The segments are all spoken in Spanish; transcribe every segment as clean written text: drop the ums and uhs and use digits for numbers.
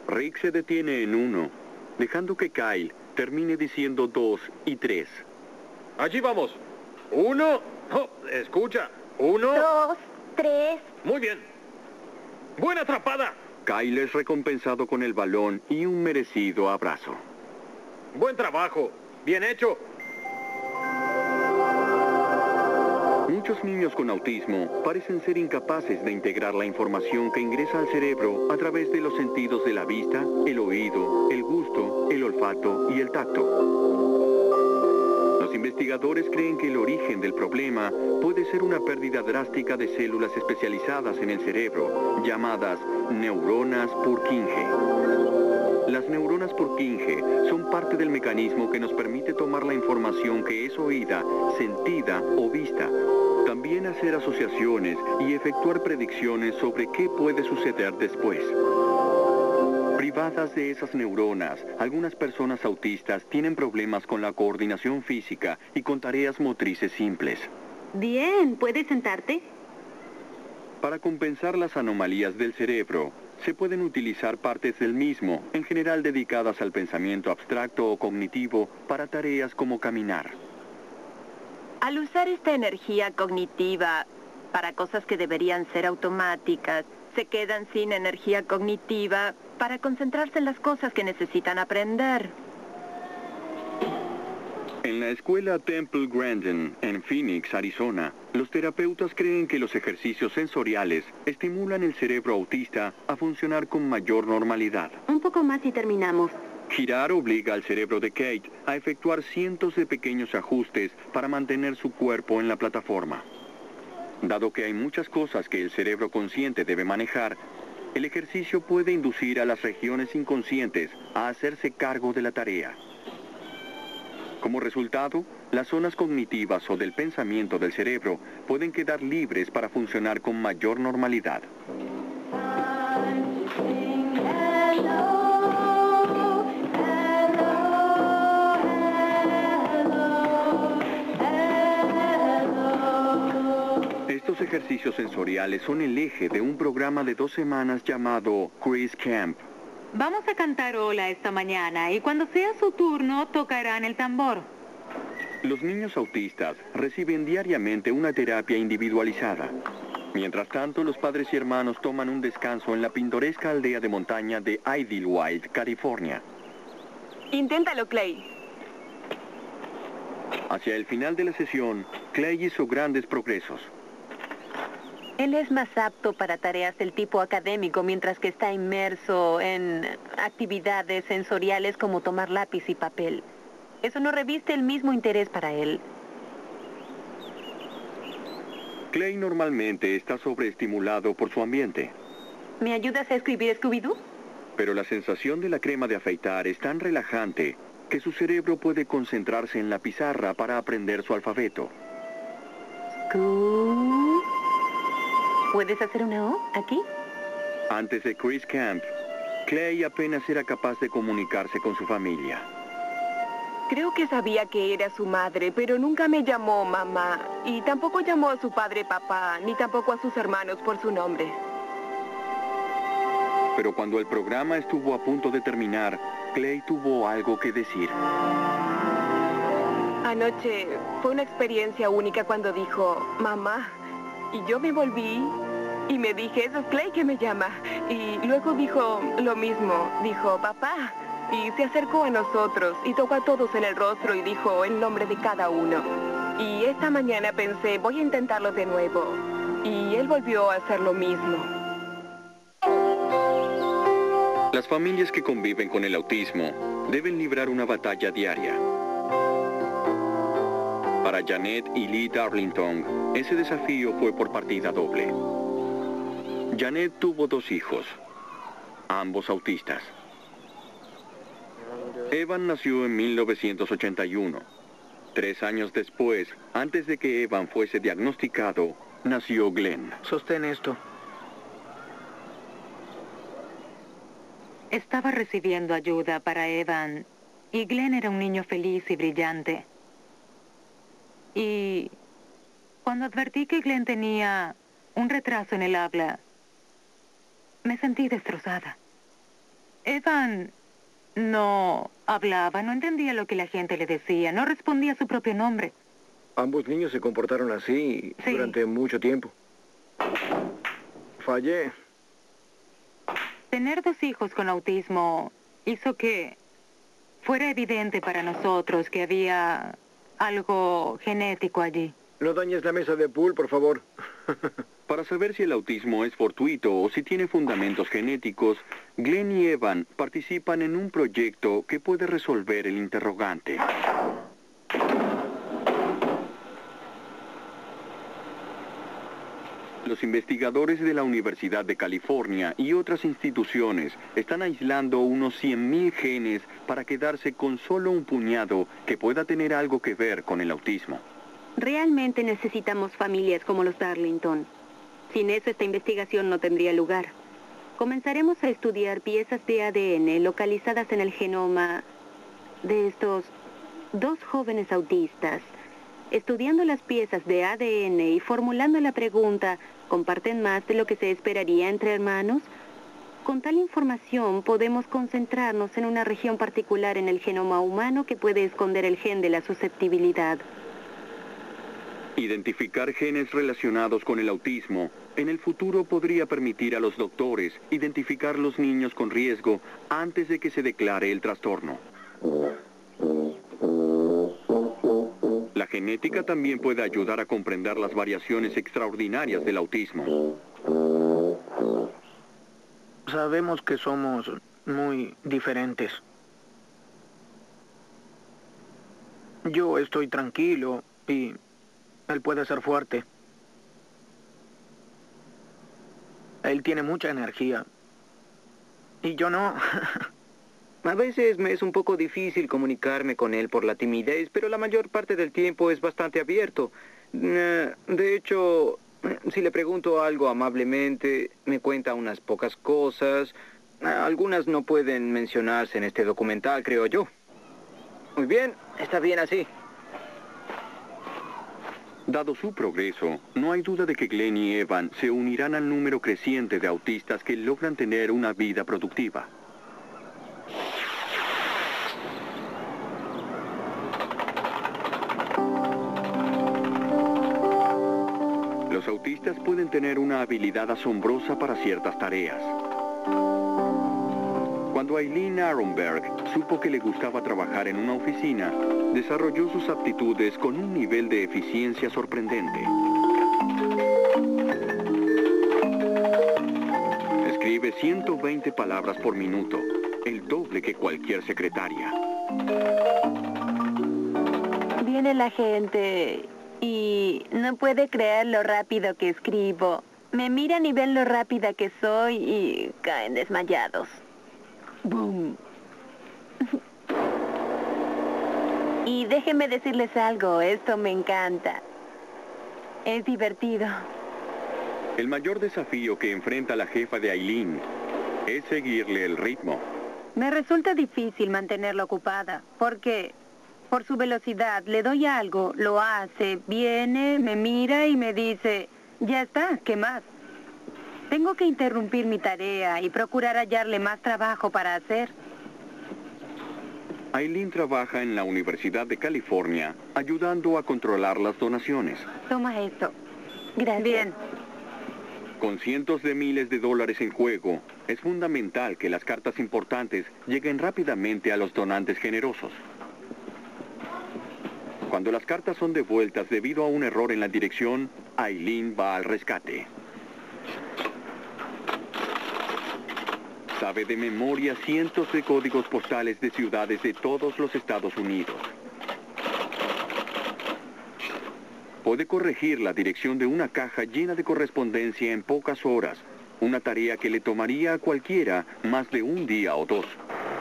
Rick se detiene en 1, dejando que Kyle termine diciendo 2 y 3. Allí vamos. 1. Oh, escucha. 1. 2, 3. Muy bien. ¡Buena atrapada! Kyle es recompensado con el balón y un merecido abrazo. Buen trabajo. Bien hecho. Muchos niños con autismo parecen ser incapaces de integrar la información que ingresa al cerebro a través de los sentidos de la vista, el oído, el gusto, el olfato y el tacto. Los investigadores creen que el origen del problema puede ser una pérdida drástica de células especializadas en el cerebro, llamadas neuronas Purkinje. Las neuronas Purkinje son parte del mecanismo que nos permite tomar la información que es oída, sentida o vista. También hacer asociaciones y efectuar predicciones sobre qué puede suceder después. Privadas de esas neuronas, algunas personas autistas tienen problemas con la coordinación física y con tareas motrices simples. Bien, ¿puedes sentarte? Para compensar las anomalías del cerebro, se pueden utilizar partes del mismo, en general dedicadas al pensamiento abstracto o cognitivo, para tareas como caminar. Al usar esta energía cognitiva para cosas que deberían ser automáticas, se quedan sin energía cognitiva para concentrarse en las cosas que necesitan aprender. En la escuela Temple Grandin, en Phoenix, Arizona, los terapeutas creen que los ejercicios sensoriales estimulan el cerebro autista a funcionar con mayor normalidad. Un poco más y terminamos. Girar obliga al cerebro de Kate a efectuar cientos de pequeños ajustes para mantener su cuerpo en la plataforma. Dado que hay muchas cosas que el cerebro consciente debe manejar, el ejercicio puede inducir a las regiones inconscientes a hacerse cargo de la tarea. Como resultado, las zonas cognitivas o del pensamiento del cerebro pueden quedar libres para funcionar con mayor normalidad. Estos ejercicios sensoriales son el eje de un programa de 2 semanas llamado Chris Camp. Vamos a cantar hola esta mañana y cuando sea su turno tocarán el tambor. Los niños autistas reciben diariamente una terapia individualizada. Mientras tanto, los padres y hermanos toman un descanso en la pintoresca aldea de montaña de Idyllwild, California. Inténtalo, Clay. Hacia el final de la sesión, Clay hizo grandes progresos. Él es más apto para tareas del tipo académico mientras que está inmerso en actividades sensoriales como tomar lápiz y papel. Eso no reviste el mismo interés para él. Clay normalmente está sobreestimulado por su ambiente. ¿Me ayudas a escribir Scooby-Doo? Pero la sensación de la crema de afeitar es tan relajante que su cerebro puede concentrarse en la pizarra para aprender su alfabeto. ¿Puedes hacer una O aquí? Antes de Chris Camp, Clay apenas era capaz de comunicarse con su familia. Creo que sabía que era su madre, pero nunca me llamó mamá. Y tampoco llamó a su padre papá, ni tampoco a sus hermanos por su nombre. Pero cuando el programa estuvo a punto de terminar, Clay tuvo algo que decir. Anoche fue una experiencia única cuando dijo, mamá. Y yo me volví y me dije, eso es Clay que me llama. Y luego dijo lo mismo, dijo, papá. Y se acercó a nosotros y tocó a todos en el rostro y dijo el nombre de cada uno. Y esta mañana pensé, voy a intentarlo de nuevo. Y él volvió a hacer lo mismo. Las familias que conviven con el autismo deben librar una batalla diaria. Para Janet y Lee Darlington, ese desafío fue por partida doble. Janet tuvo 2 hijos, ambos autistas. Evan nació en 1981. 3 años después, antes de que Evan fuese diagnosticado, nació Glenn. Sostén esto. Estaba recibiendo ayuda para Evan y Glenn era un niño feliz y brillante. Y cuando advertí que Glenn tenía un retraso en el habla, me sentí destrozada. Evan no hablaba, no entendía lo que la gente le decía, no respondía a su propio nombre. Ambos niños se comportaron así Sí. durante mucho tiempo. Fallé. Tener 2 hijos con autismo hizo que fuera evidente para nosotros que había algo genético allí. No dañes la mesa de pool, por favor. Para saber si el autismo es fortuito o si tiene fundamentos genéticos, Glenn y Evan participan en un proyecto que puede resolver el interrogante. Los investigadores de la Universidad de California y otras instituciones están aislando unos 100.000 genes para quedarse con solo un puñado que pueda tener algo que ver con el autismo. Realmente necesitamos familias como los Darlington. Sin eso, esta investigación no tendría lugar. Comenzaremos a estudiar piezas de ADN localizadas en el genoma de estos 2 jóvenes autistas. Estudiando las piezas de ADN y formulando la pregunta, ¿comparten más de lo que se esperaría entre hermanos? Con tal información podemos concentrarnos en una región particular en el genoma humano que puede esconder el gen de la susceptibilidad. Identificar genes relacionados con el autismo en el futuro podría permitir a los doctores identificar los niños con riesgo antes de que se declare el trastorno. La genética también puede ayudar a comprender las variaciones extraordinarias del autismo. Sabemos que somos muy diferentes. Yo estoy tranquilo y él puede ser fuerte. Él tiene mucha energía. Y yo no. A veces me es un poco difícil comunicarme con él por la timidez, pero la mayor parte del tiempo es bastante abierto. De hecho, si le pregunto algo amablemente, me cuenta unas pocas cosas. Algunas no pueden mencionarse en este documental, creo yo. Muy bien, está bien así. Dado su progreso, no hay duda de que Glenn y Evan se unirán al número creciente de autistas que logran tener una vida productiva. Los autistas pueden tener una habilidad asombrosa para ciertas tareas. Cuando Eileen Aronberg supo que le gustaba trabajar en una oficina, desarrolló sus aptitudes con un nivel de eficiencia sorprendente. Escribe 120 palabras por minuto, el doble que cualquier secretaria. Viene la gente y no puede creer lo rápido que escribo. Me miran y ven lo rápida que soy y caen desmayados. ¡Boom! Y déjenme decirles algo, esto me encanta. Es divertido. El mayor desafío que enfrenta la jefa de Eileen es seguirle el ritmo. Me resulta difícil mantenerla ocupada, porque por su velocidad le doy algo, lo hace, viene, me mira y me dice, ya está, ¿qué más? Tengo que interrumpir mi tarea y procurar hallarle más trabajo para hacer. Eileen trabaja en la Universidad de California ayudando a controlar las donaciones. Toma esto. Gracias. Bien. Con cientos de miles de dólares en juego, es fundamental que las cartas importantes lleguen rápidamente a los donantes generosos. Cuando las cartas son devueltas debido a un error en la dirección, Eileen va al rescate. Sabe de memoria cientos de códigos postales de ciudades de todos los Estados Unidos. Puede corregir la dirección de una caja llena de correspondencia en pocas horas, una tarea que le tomaría a cualquiera más de un día o 2.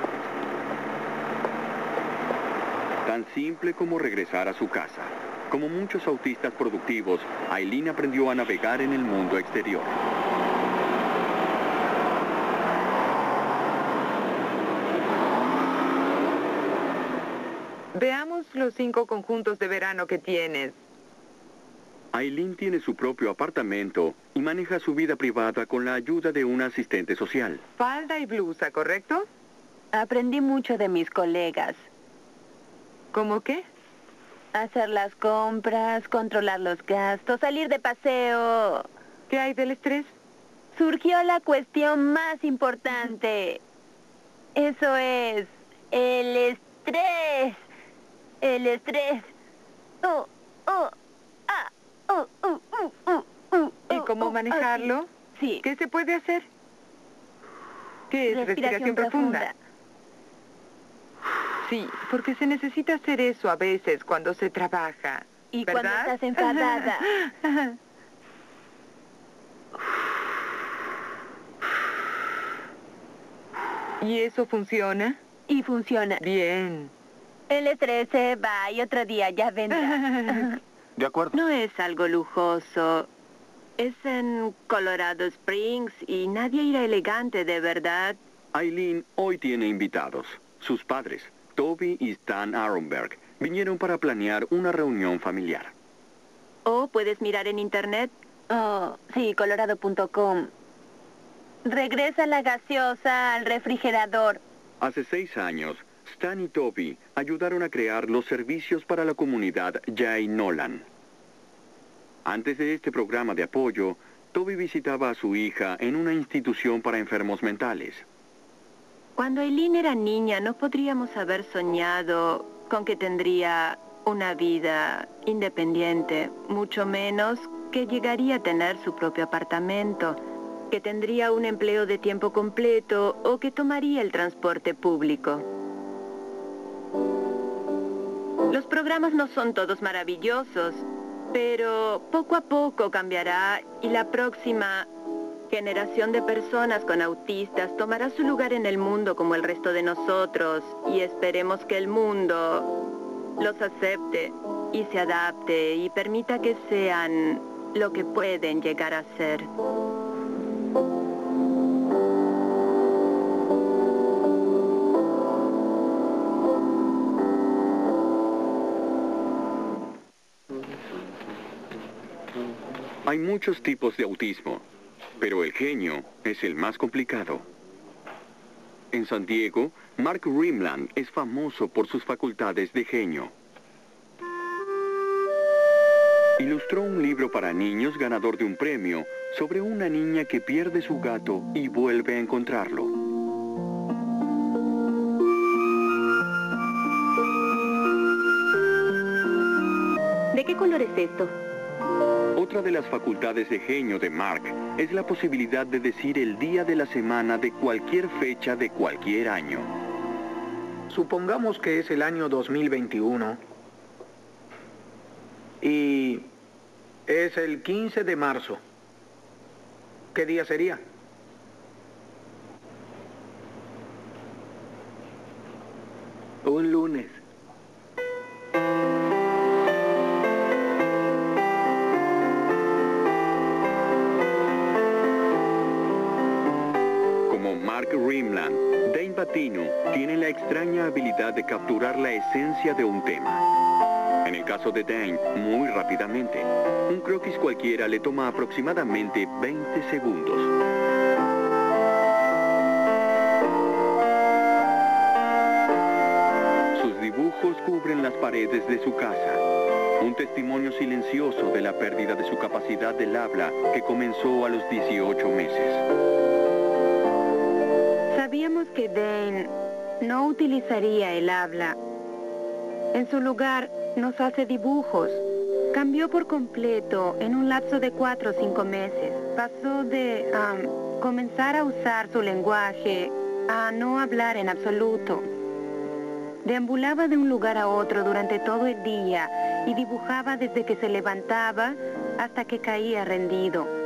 Tan simple como regresar a su casa. Como muchos autistas productivos, Eileen aprendió a navegar en el mundo exterior. Veamos los 5 conjuntos de verano que tienes. Aileen tiene su propio apartamento y maneja su vida privada con la ayuda de un asistente social. Falda y blusa, ¿correcto? Aprendí mucho de mis colegas. ¿Cómo qué? Hacer las compras, controlar los gastos, salir de paseo. ¿Qué hay del estrés? Surgió la cuestión más importante. Eso es el estrés. El estrés. ¿Y cómo manejarlo? Sí. ¿Qué se puede hacer? ¿Qué es respiración profunda? Sí, porque se necesita hacer eso a veces cuando se trabaja. Y ¿verdad? cuando estás enfadada. ¿Y eso funciona? Y funciona. Bien. El estrés se va y otro día ya vendrá. De acuerdo. No es algo lujoso. Es en Colorado Springs y nadie irá elegante, de verdad. Aileen hoy tiene invitados. Sus padres, Toby y Stan Aronberg, vinieron para planear una reunión familiar. O puedes mirar en internet. Oh, sí, colorado.com. Regresa la gaseosa al refrigerador. Hace 6 años, Stan y Toby ayudaron a crear los servicios para la comunidad Jay Nolan. Antes de este programa de apoyo, Toby visitaba a su hija en una institución para enfermos mentales. Cuando Aileen era niña, no podríamos haber soñado con que tendría una vida independiente, mucho menos que llegaría a tener su propio apartamento, que tendría un empleo de tiempo completo o que tomaría el transporte público. Los programas no son todos maravillosos, pero poco a poco cambiará y la próxima generación de personas con autistas tomará su lugar en el mundo como el resto de nosotros y esperemos que el mundo los acepte y se adapte y permita que sean lo que pueden llegar a ser. Hay muchos tipos de autismo, pero el genio es el más complicado. En San Diego, Mark Rimland es famoso por sus facultades de genio. Ilustró un libro para niños ganador de un premio sobre una niña que pierde su gato y vuelve a encontrarlo. ¿De qué color es esto? Otra de las facultades de genio de Mark es la posibilidad de decir el día de la semana de cualquier fecha de cualquier año. Supongamos que es el año 2021 y es el 15 de marzo. ¿Qué día sería? Un lunes. Como Mark Rimland, Dane Batino tiene la extraña habilidad de capturar la esencia de un tema. En el caso de Dane, muy rápidamente. Un croquis cualquiera le toma aproximadamente 20 segundos. Sus dibujos cubren las paredes de su casa. Un testimonio silencioso de la pérdida de su capacidad del habla que comenzó a los 18 meses. Sabíamos que Dane no utilizaría el habla. En su lugar, nos hace dibujos. Cambió por completo en un lapso de 4 o 5 meses. Pasó de comenzar a usar su lenguaje a no hablar en absoluto. Deambulaba de un lugar a otro durante todo el día y dibujaba desde que se levantaba hasta que caía rendido.